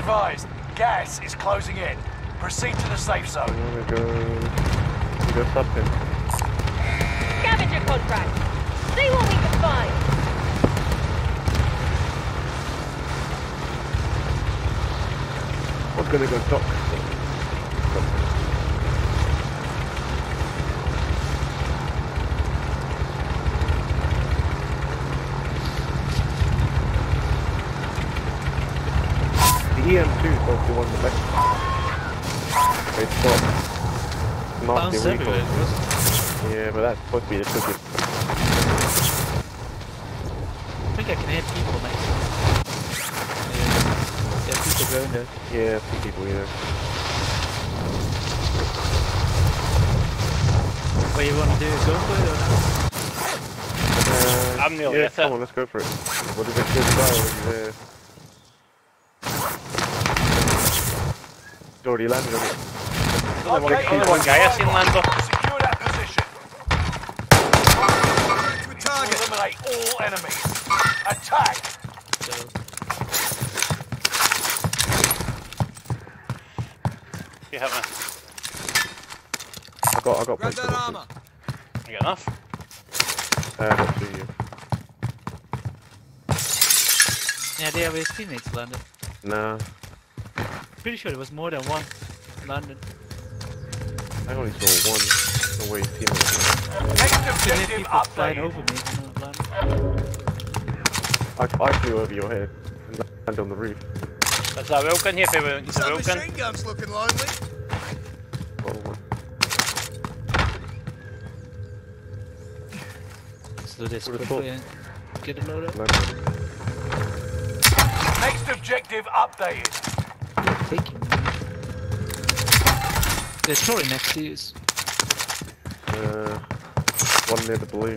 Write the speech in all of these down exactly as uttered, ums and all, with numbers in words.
advised, gas is closing in. Proceed to the safe zone. I'm gonna go... go sub him. Scavenger contract. See what we can find. I'm gonna go dock. The E M two is obviously one of the best. It's got nasty recoil. Yeah, but that's supposed to be the quickest. I think I can hit people next time. Yeah, yeah, people going there. Yeah, I see people here. What you want to do? Go for it or not? Uh, I'm nearly yeah, at come it. on, let's go for it. What is it? Good guy over there. He's already landed on it. Only one, only one guy I've seen land though. Secure that position. Eliminate all enemies. Attack! So, You hit me. I got, I got Grab points. that armor. You got enough? Uh, I got two you. yeah, they have his teammates landed. Nah, Pretty sure there was more than one landed. I only saw one. No way, teammate. Next There objective people flying updated. over me and not landed. I, I flew over your head and landed on the roof. There's a Wilkin here if anyone needs a Some Wilkin. machine guns looking lonely. Oh, Let's do this What a quickly and get a load up. landed. Next objective updated. Take him. There's trolley next to you. Uh, one near the balloon.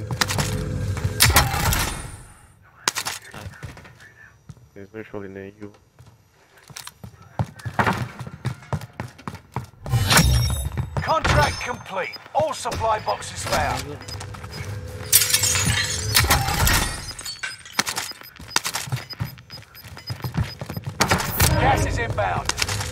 There's no trolley near you. Contract complete. All supply boxes found. Gas is inbound.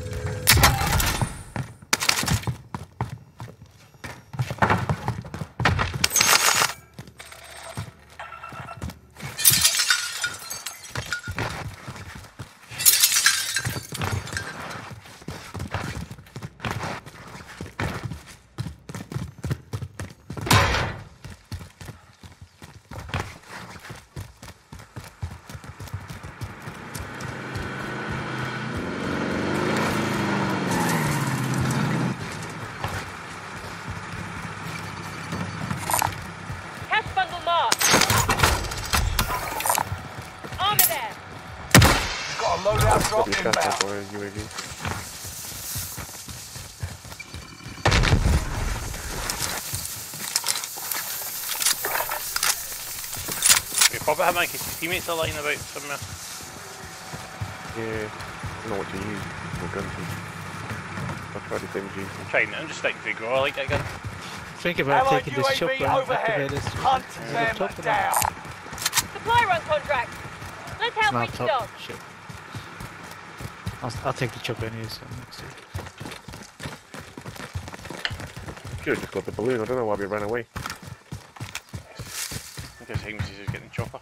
Cash bundle marked. Armor there. Got a loadout drop Got your cash inbound. for a U A V. You probably have my teammates are lying about somewhere. Yeah, I don't know what to use. What gun to use. I'll try this M G. I'm trying it, I'm just sticking to the grow, I like that gun. Think about Allied taking this U A chopper V and overhead. activate this. Hunt Yeah. them Top of them. down. Supply run contract. Let's help Not restock. top. Shit. I'll, I'll take the chopper anyway, so let's see. Could've just got the balloon. I don't know why we ran away. Because Higgins is getting chopper.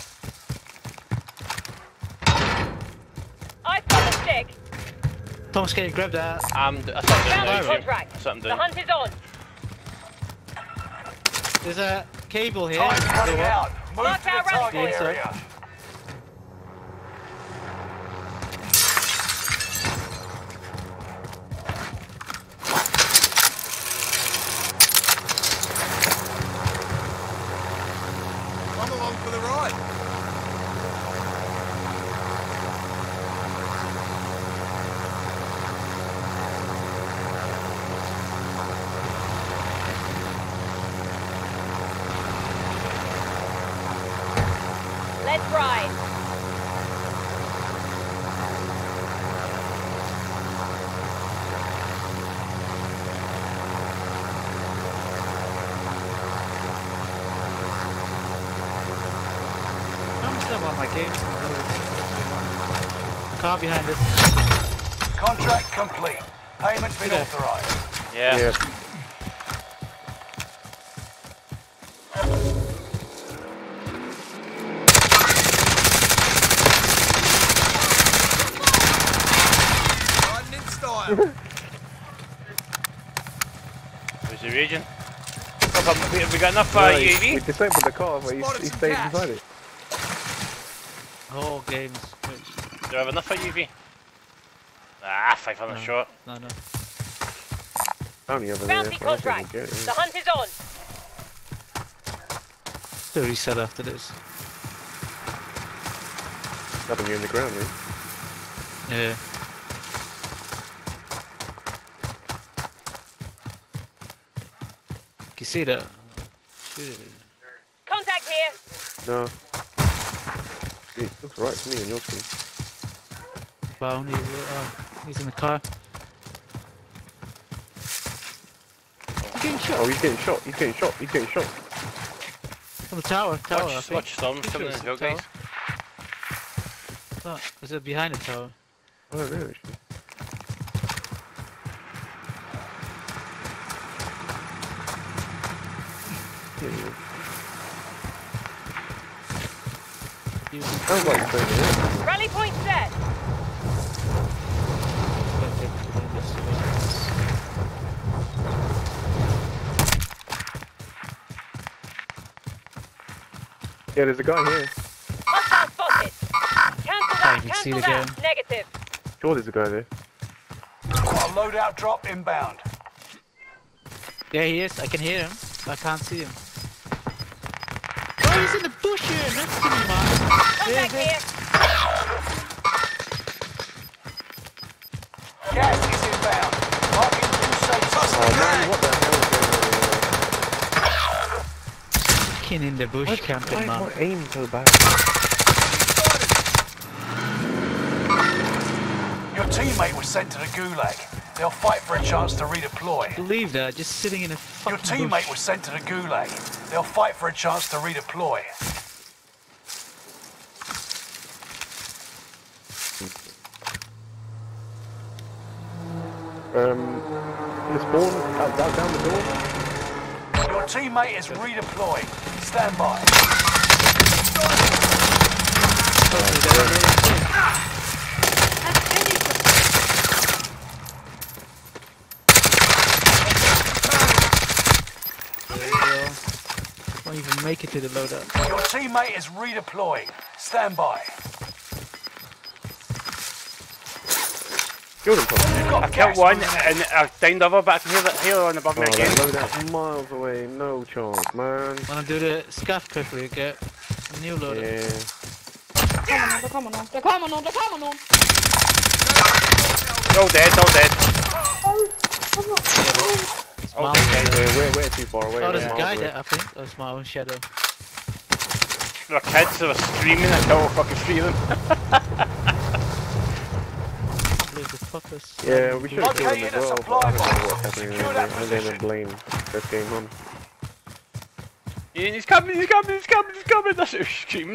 I've got the stick. Thomas, can you grab that? I'm d- I something down Bounty now. contract. Something The down. hunt is on. There's a cable here. Time's running Go up. out. Move Mark to the our rally target point. area. I'm along for the ride. Let's ride. I'm still on my game. Car behind us. Contract complete. Payment's been authorized. Yeah. Yeah. Riding in style. Who's he raging? Have we, have we got enough uh, No, U A V? we disabled the car, but he, Spotted he some stayed cash. inside it. Whole game's. Do we have enough for U A V? Ah, five hundred No. short. No, no. Only over Bounty there. contract. The hunt is on. Do reset after this. Nothing in the ground, man. Yeah. Can you see that? Shoot it. Contact here. No. It looks right to me on your screen. Bounty. Oh, he's in the car. He's getting shot. Oh, he's getting shot. He's getting shot. He's getting shot. From the tower. Tower. I Watch, think. watch storm Pretty coming sure in it's the hill, the tower. guys. Oh, is it behind the tower? I don't know, actually. Yeah, yeah. Sounds like he's over there. Rally point set. Yeah, there's a guy here. Hostile spotted. Cancel I that. can see Cancel the that. game. Negative. Sure, there's a guy there. Got a loadout drop inbound. Yeah, he is. I can hear him. I can't see him. Oh, he's in the bush here next to me, man. Contact here. Gas is inbound. Marking new safe Oh zone. man, what the hell is Fucking in the bush going on? camping, Why, man. why, why aim so bad? Your teammate was sent to the gulag. They'll fight for a chance to redeploy. Believe that, just sitting in a Your fucking teammate bush. was sent to the gulag. They'll fight for a chance to redeploy. Um, in the spawn, out, out, down the door. Your teammate is redeployed. Stand by. Won't even make it to the loadout. Your teammate is redeployed. Stand by. Killed him, Tom. You've got I gas killed one moving in. and I downed the other, but I can hear, the, hear on above Oh, me that again. loadout's miles away. No chance, man. Wanna do the scuff quickly, get a new loadout. Yeah. They're coming on, they're coming on, they're coming on, They're all dead, they're all dead. It's Oh, my okay. own shadow. We're, we're, we're too far away. Oh, there's we're a miles guy away. there, I think. Oh, it's my own shadow. There were kids that were screaming, I killed all fucking three of them. Believe the fuckers. Yeah, we should have killed him Located as a well, supply but I don't know box. what's happening Secure over that there. And then position. blame this game on. Yeah, he's coming, he's coming, he's coming, he's coming. That's what he was screaming.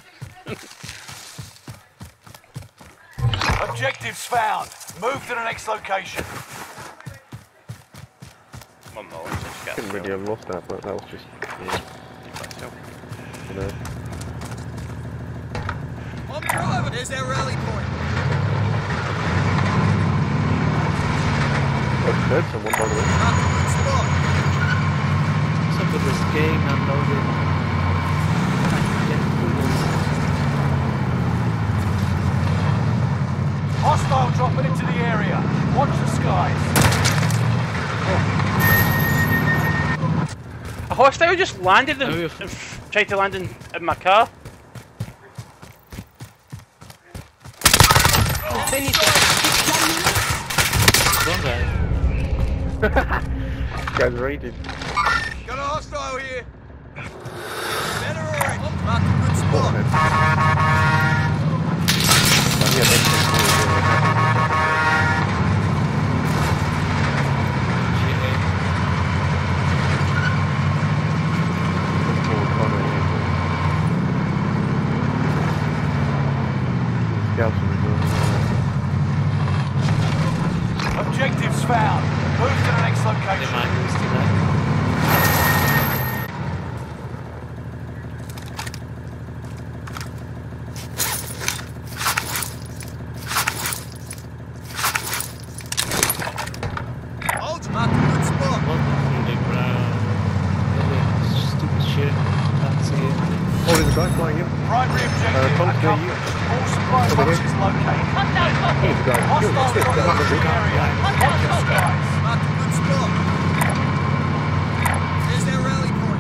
Objectives found. Move to the next location. One more, let's just get Couldn't really have lost that, but that was just, yeah, you know. I'm driving. There's our rally point. I heard someone, by the way. Mark a good spot. What's up with this game unloaded? I can get through this. Hostile dropping into the area. Watch the skies. A hostile just landed and, Oh, yeah. and f- tried to land in, in my car. Wrong guy. This guy's raging. Got a hostile here. Better already. Mark a good spot. Oh, yeah, that's cool, yeah. Cool, Connor, yeah, cool. Scouts are redoing it. Objectives found. Move to the next They location. might lose to that. Hold, mark a good spot. Through the ground. Stupid shit. Can't see it. Oh, there's a guy flying in. Primary objective Tom's near you. accomplished. All supply Over here. boxes located. Hostile spotted. There's a guy. Yo, Hostiles what's this? dropping There's into the another area. Hostile Watch your spotted. skies. Mark a good spot. There's their rally point.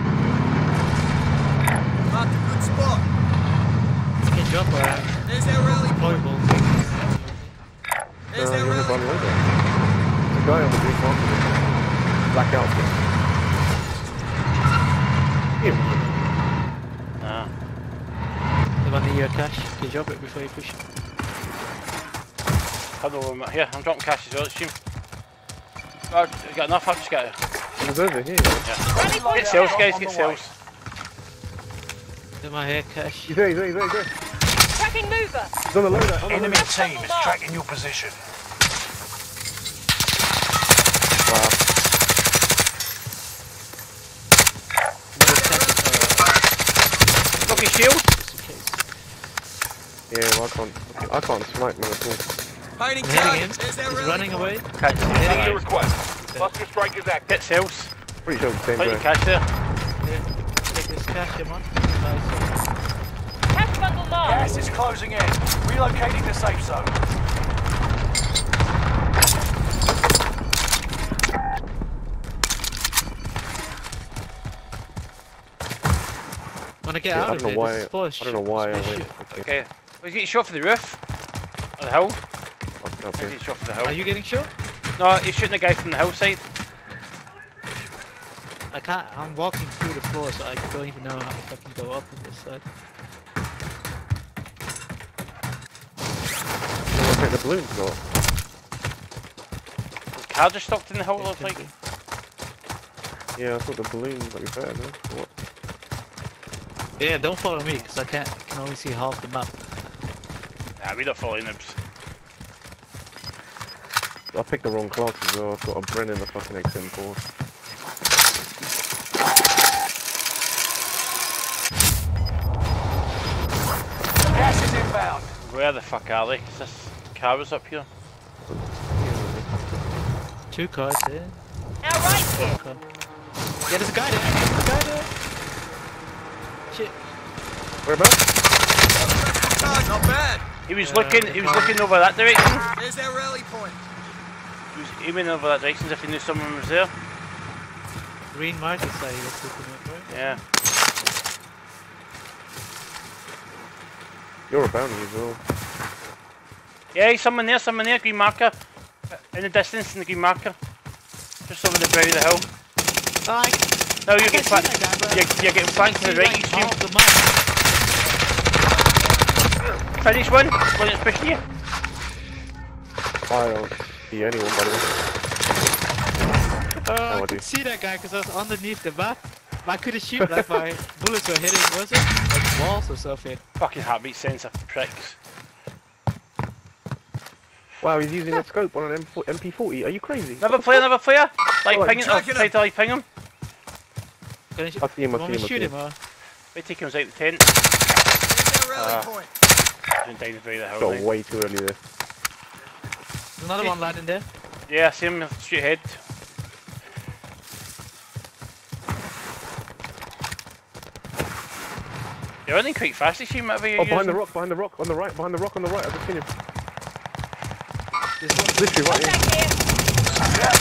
Mark a good spot. You can jump around. There's their rally point. Deployable. There's No, their you're rally on the point. loader. There's a guy on the green market. Black outfit. Him. Nah. They want the uh, cash. You can jump it before you push it. Come over, mate. Here, I'm dropping cash as well, it's you. Oh, you got enough? I've just got it. He was over here. Rally point Get cells, out. guys, on get the way. cells. In my hair, cash. He's there, he's there, he's there, he's there. Tracking mover. He's on the loader, on the Enemy loader. team is tracking your position. Wow. Another cash. Look his shield. Just in case. Yeah, well, I can't, I can't snipe man at all. Painting I'm hitting him. target. There's their He's rally running point. away. Catch Hitting him. request. Cluster strike is active. Get cells. Pretty sure it's the same Plenty of guy. cash there. Yeah. Take this cash, come on. Nice. Cash bundle marked. Gas is closing in. Relocating the safe zone. Wanna get Yeah, out I of don't here? know why, This is full of I don't know why I spaceship. went. Okay. Okay. Was he getting shot for the roof? Or the hill? Fuck, He's okay. getting shot for the Are hill. you getting shot? No, he's shooting a guy from the hillside. I can't. I'm walking through the floor, so I don't even know if I can go up on this side. No, I think the balloon's got. His car just stopped in the hill, it looks like. Yeah, I thought the balloon might be better, no? What? Yeah, don't follow me, because I can't. I can only see half the map. Nah, we don't follow nibs. I picked the wrong class as well. I've got a Bren in the fucking X M four. Gas is inbound. Where the fuck are they? 'Cause this car was up here. Two cars there. Now right here. Car. Yeah, there's a guy there. There's a guy there. Shit. Whereabouts? Target. Not bad. He was Uh, looking, he was looking over that direction. There's their rally point. He was aiming over that direction as if he knew someone was there. Green market side that's looking at, right? Yeah. You're a bounty as well. Yeah, he's someone there, someone there, green marker. In the distance, in the green marker. Just over the brow of the hill. Oh, I, No, you're I getting can see flanked. that guy, but You're, you're getting flanked to I the right, see, you like, see him. half the map. Finish one, one that's pushing you. I don't see anyone, by the way. Oh, No, I I could do. see that guy because I was underneath the map. I couldn't shoot like my bullets were hitting, was it? Like walls or something. Fucking heartbeat sensor pricks. Wow, he's using a scope on an M P forty. Are you crazy? Another player, another player. Like Oh, ping him, I'll tracking try to like ping him. Can I sh I see him, I want see me him, to I shoot see him him. or? Wait till he comes out the tent. There's their rally Ah. point. He's down the very the hill. Got mate. way too early there. There's another one landing there. Yeah, I see him straight ahead. You're running quite fast, you seem whatever you're Oh, behind the using. rock, behind the rock, on the right, behind the rock on the right. I've just seen him. This one. Literally right here. Contact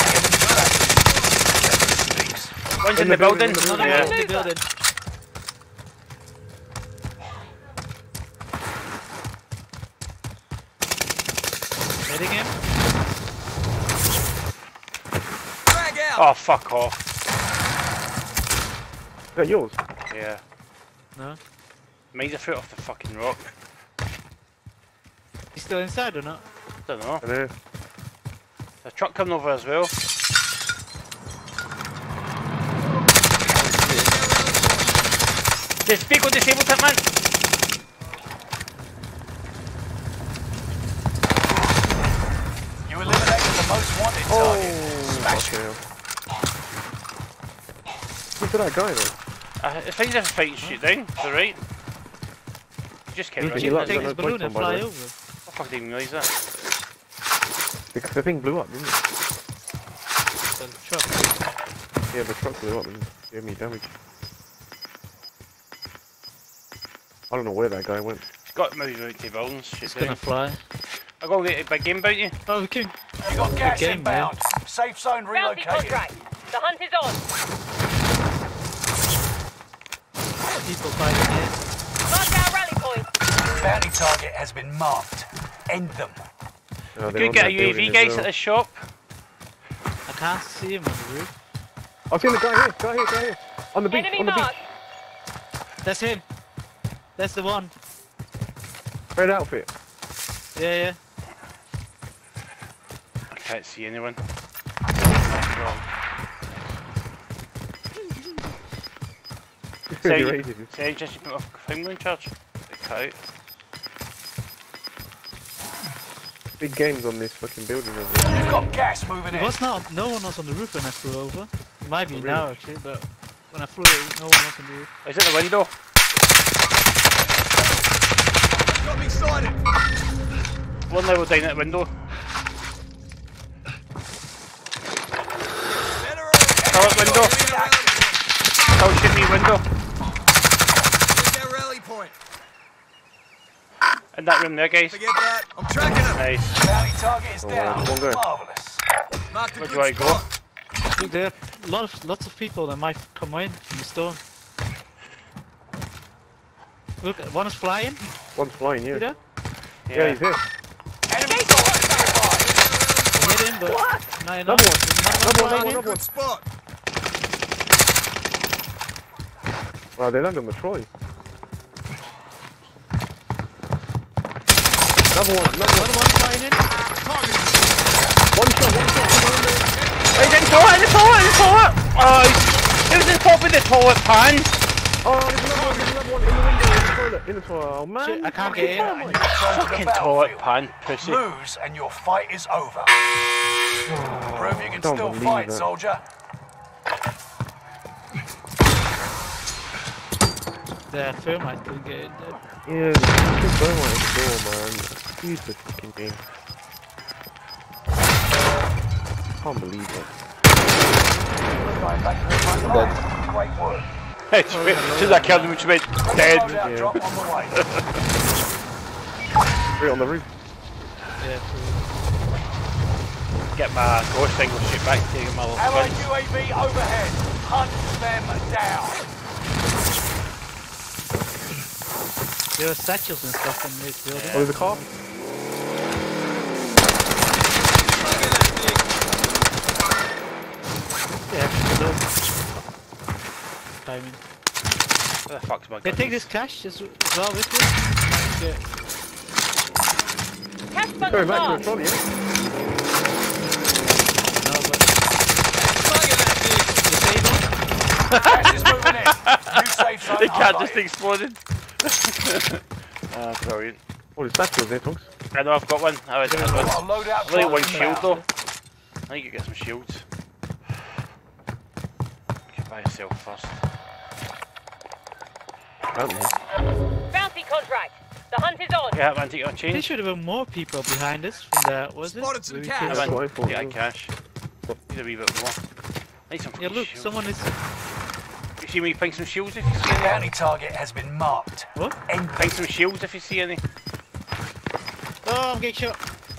here. One's In in, the the building, building. in the Another Yeah. one in the building. Hitting him. Drag out. Oh, fuck off. Is that yours? Yeah. No. Mine's a foot off the fucking rock. He's still inside or not? Don't know. I know. There's a truck coming over as well. This vehicle disabled him, man. You eliminated the Target. Oh, Smash fucking it. hell. Look at that guy though. I think there's a fight shoot down to the right. He just came Yeah, right you in. lot I Take got this no balloon points and on, by the fly way. over. fucking didn't realise that. The, the thing blew up, didn't it? The truck. Yeah, the truck blew up and gave me damage. I don't know where that guy went. He's got moving out to buildings. Shit It's down. gonna fly. I gotta get a big game about you. Oh, we can. You got gas game, inbound. Safe zone Bounty relocated. contract. The hunt is on. People fighting here. Mark our rally point. Bounty target has been marked. End them. No, We they're could on get a that U A V building guys as at well. the shop. I can't see him on the roof. I've seen the guy here, guy here, guy here. On the beach, Enemy on the mark. beach. That's him. That's the one. Red outfit. Yeah, yeah. I can't see anyone. Really Say, rated. say just you put my finger in charge. They cut out. Big games on this fucking building over there. You've got gas moving It in. was not. No one was on the roof when I flew over. It might be Oh, now really? actually, but when I flew, no one was on the roof. Is it the window? Got me sighted. One level down at the window. Better Tell it window. Tell shoot me window. Get their rally point. In that room there, guys. Forget that. I'm tracking them. Nice. Bounty target is Oh, down. wow. One guy. Marvellous. Marked a Where good do I go? spot. Look, there are lots, of, lots of people that might come in from the storm. Look, one is flying. One's flying, yeah. See that? Yeah, he's here. Enemy target nearby. I hit him, but not enough. Another one. Another Another one, flying in. another one. Good spot. Wow, they landed on the trolley. Another one, another one. Another one flying in. One shot, one shot. Come on, man. He's in the toilet, in the toilet, in the toilet! Oh, he's, he was in the top of the toilet pan! Oh, there's another one, there's another one in the window, in the toilet, in the toilet. Oh, man. Shit, I can't Fucking get in. hell, And mate. you return to the Fucking toilet battlefield. pan, pussy. Lose and your fight is over. Prove you can Don't still believe fight, that. soldier. The thermite couldn't get in there. Yeah, the fucking thermite is door, man. Stupid fucking game. Can't believe it. Going back to the front line. Great work. Hey, as soon as I killed him, she went dead. Loadout Yeah. drop on the way. Right on the roof. Yeah, Get my ghost thing, we'll shoot back to get my little Allied twins. U A V overhead. Hunt them down. there are satchels and stuff in this building. Oh, there's a car? Yeah, so timing. Where the fuck's my They gun? take this cash as, as well with you. Yeah. Cash Going bundle back to the marked. trolley, yeah? No, but Gas is moving in. New safe zone The cat just highlighted. exploded. Ah, brilliant. Oh, there's statues there, folks. I know I've got one. I would have one. Got a loadout I've only drop one inbound. shield though. I think you get some shields. Get by yourself first. Apparently. Bounty contract. The hunt is on. Yeah, man, take your there change. should have been more people behind us from the, was it? Spotted some Where we cash. came Yeah, That's from. what I man, thought, get that yeah. cash. Need a wee bit more. I need some Yeah, fucking look, shields. someone is. You see me find some shields if you see any? Bounty target has been marked. What? End Find some shields if you see any. Oh, I'm getting shot.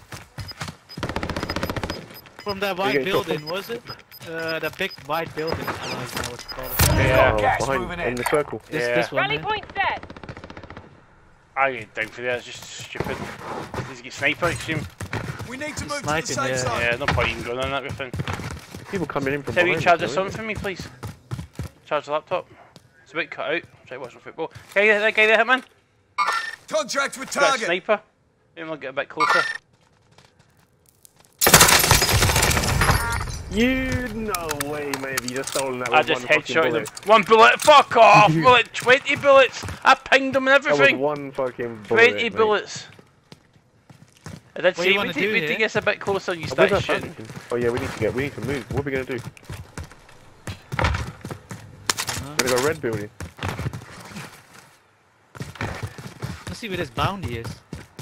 From that white getting shot building, was it? Uh, the big white building. I don't know what it's called. Yeah, Oh, gas behind, moving in in. the circle. This, Yeah. this one. Rally Yeah. point set. I get down for that, it's just stupid. Does he get sniper, I assume? We need to move to Sniping, the safe yeah. zone. Yeah, no point even going on that with him. People coming in from Tell you behind. charge us, this though, on isn't for me, please. Charge the laptop. It's a bit cut out. Try watching football. Okay, that guy there, Hitman. Contract with Got a target. sniper. Maybe I'll get a bit closer. it? You no way, mate. You just stolen that. I with just one fucking headshotted him. bullet. One bullet. Fuck off! Bullet. Twenty bullets. I pinged him and That was everything. one fucking bullet. Twenty mate. bullets. I did What say you we wanna need, do we need to here? get us a bit closer and you Oh, where's start that shooting. button? Oh yeah, we need to get. We need to move. What are we gonna do? Uh-huh. We're gonna go red building. Let's see where this bounty is.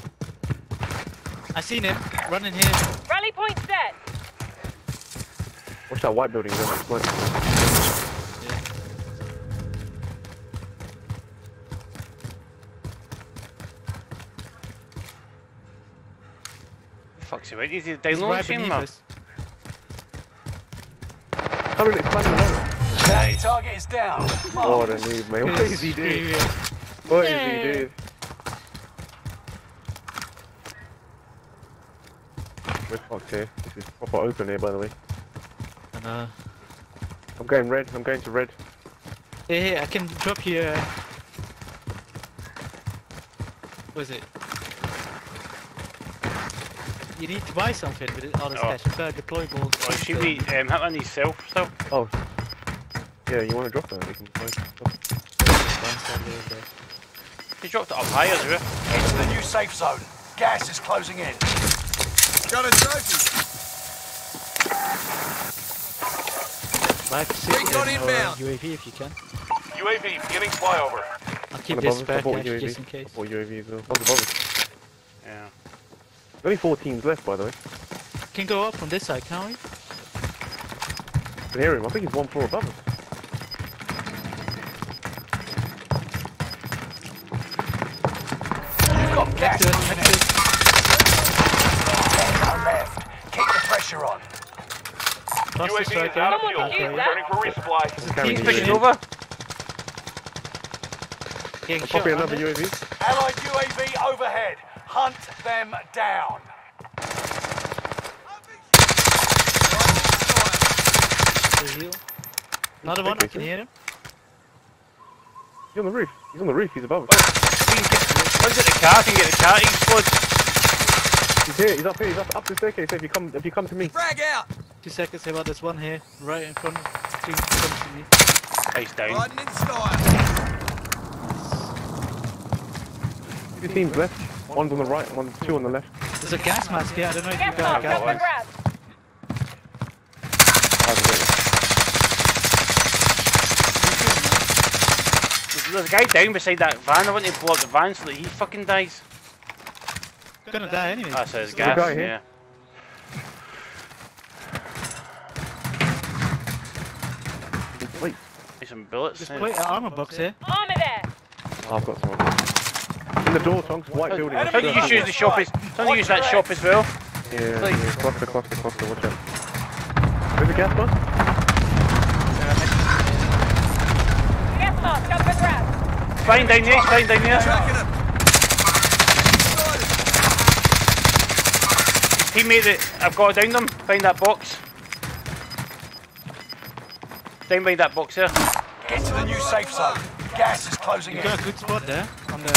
I seen him running here. Rally point set. Watch that white building. Then it's like, Fuck's he went? He's He's download right machine, beneath man. us. come in, expand the level. Hey, target is down. Oh, the noob, mate. What is he doing? What is he doing? We're fucked here. This is proper open here, by the way. And, uh, I'm going red. I'm going to red. hey, hey, I can drop you. Uh, what is it? You need to buy something with it, all this Oh. cash. You've got deployables. Oh, should we um, hit on himself still? Oh. Yeah, you want to drop that? You can find. He dropped it up higher, do we? Get to the new safe zone. Gas is closing in. Got a trophy. Buy precision Recon or inbound. U A V if you can. U A V beginning flyover. I'll keep Above this us, spare above cash U A V. just in case. Or U A V as well. What's above us? Yeah. There's only four teams left, by the way. Can go up from this side, can't we? I can hear him. I think he's one floor above us. You've got gas Next to us, moving next in. to us. Go left. Keep the pressure on. Cluster striker. Someone Okay. shoot that. for resupply. Carrying He's U A V. pushing over. Getting Copy shot, another aren't U A V. Allied U A V overhead. Hunt them down. they? Heal. Another one, I can hear him. He's on the roof. He's on the roof. He's above us. Runs at the car, can get the car to explode. He's here. He's up here. He's up up the staircase. If you come, if you come to me. Frag out. Two seconds, about this one here, right in front of two comes to me. He's down. Riding in style. Two teams left. One's on the right. One, two on the left. There's a gas mask here, I don't know if you Gas got a mask gas up for mask. grabs. There's a guy down beside that van. I want to blow up the van so that he fucking dies. Gonna die anyway. That's his There's a gas, guy here. yeah. Wait. Need some bullets. Just yeah. play an armor box here. Armor there. Oh, I've got someone. In the door, Tonks. White building. How do you use the shop as, how do you use that shop as well? Yeah, Please. yeah. Cluster, cluster, cluster. Watch out. Where's the gas mask? Gas mask up for grabs. Fine down there, fine down there. Tracking him. Teammate that I've got down them, find that box. Down by that box there. Get to the new safe zone. Gas is closing You in. got a good spot there. On the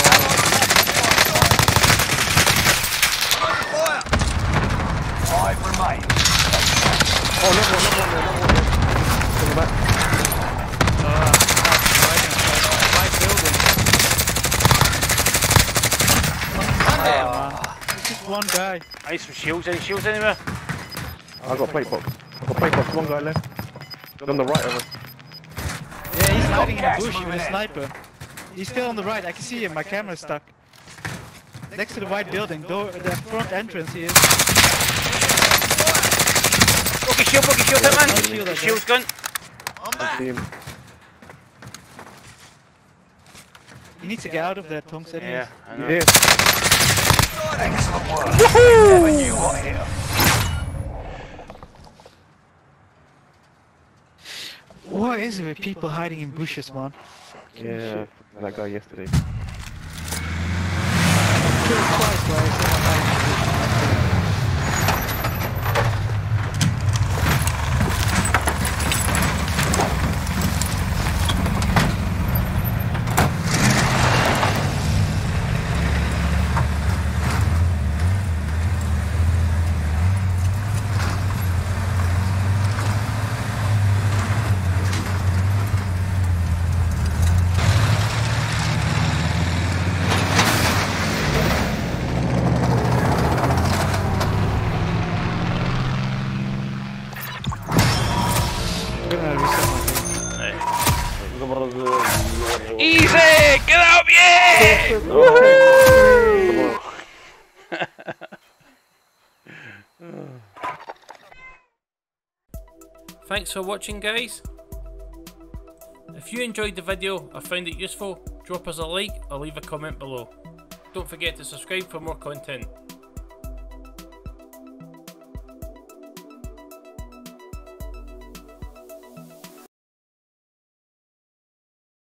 Fire. Five remain. Oh, another one, another one there, another one there. On the back. uh, white building. Oh, man. It's just one guy. I need some shields, any shields anywhere? I've got plate box. I've got plate box. One guy left. He's on the right of us. Yeah, he's hiding in gas the bush moving with a in. sniper. He's still on the right, I can see him, my camera's stuck. Next to the white building, door, the front entrance he is. Okay, shield, okay, shield, no hitman. shield, I guess. Shield's gone. I'm I back. see him. You need to get out of there, Tonks, anyways. Yeah, I know. Yeah. Excellent work. Never knew what hit 'em. What is it with people hiding in bushes, man? Yeah. That guy yesterday. Killed twice while I was hiding in bushes. Easy! Get up, yeah! Woohoo! Thanks for watching, guys. If you enjoyed the video or found it useful, drop us a like or leave a comment below. Don't forget to subscribe for more content.